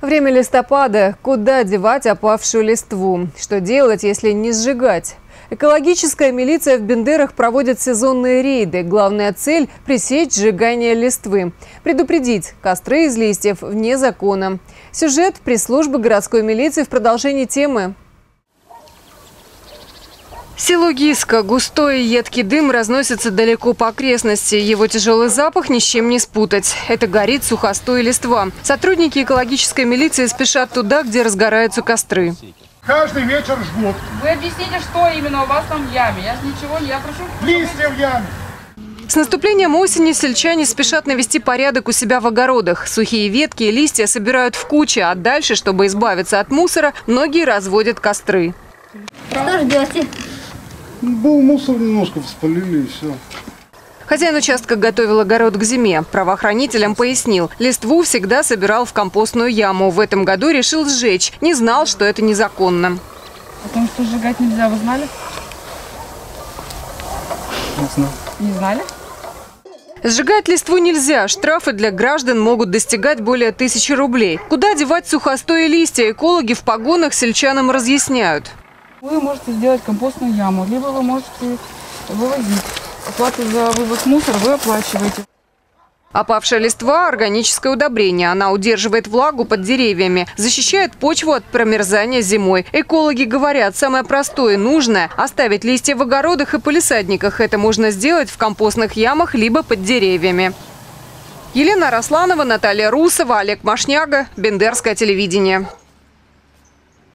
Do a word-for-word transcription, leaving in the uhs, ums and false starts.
Время листопада. Куда девать опавшую листву? Что делать, если не сжигать? Экологическая милиция в Бендерах проводит сезонные рейды. Главная цель – пресечь сжигание листвы. Предупредить – костры из листьев вне закона. Сюжет пресс-службы городской милиции в продолжении темы. Село Гиска. Густой и едкий дым разносится далеко по окрестности. Его тяжелый запах ни с чем не спутать. Это горит сухостой и листва. Сотрудники экологической милиции спешат туда, где разгораются костры. Каждый вечер жгут. Вы объясните, что именно у вас там в яме? Я ничего не, я прошу... Листья в яме. С наступлением осени сельчане спешат навести порядок у себя в огородах. Сухие ветки и листья собирают в кучи, а дальше, чтобы избавиться от мусора, многие разводят костры. Что ждете? Был мусор, немножко спалили и все. Хозяин участка готовил огород к зиме. Правоохранителям пояснил, листву всегда собирал в компостную яму. В этом году решил сжечь. Не знал, что это незаконно. О том, что сжигать нельзя, вы знали? Не знаю. Не знали? Сжигать листву нельзя. Штрафы для граждан могут достигать более тысячи рублей. Куда девать сухостой и листья, экологи в погонах сельчанам разъясняют. Вы можете сделать компостную яму, либо вы можете вывозить. Оплату за вывоз мусора вы оплачиваете. Опавшая листва – органическое удобрение. Она удерживает влагу под деревьями, защищает почву от промерзания зимой. Экологи говорят, самое простое и нужное – оставить листья в огородах и палисадниках. Это можно сделать в компостных ямах либо под деревьями. Елена Росланова, Наталья Русова, Олег Машняга, Бендерское телевидение.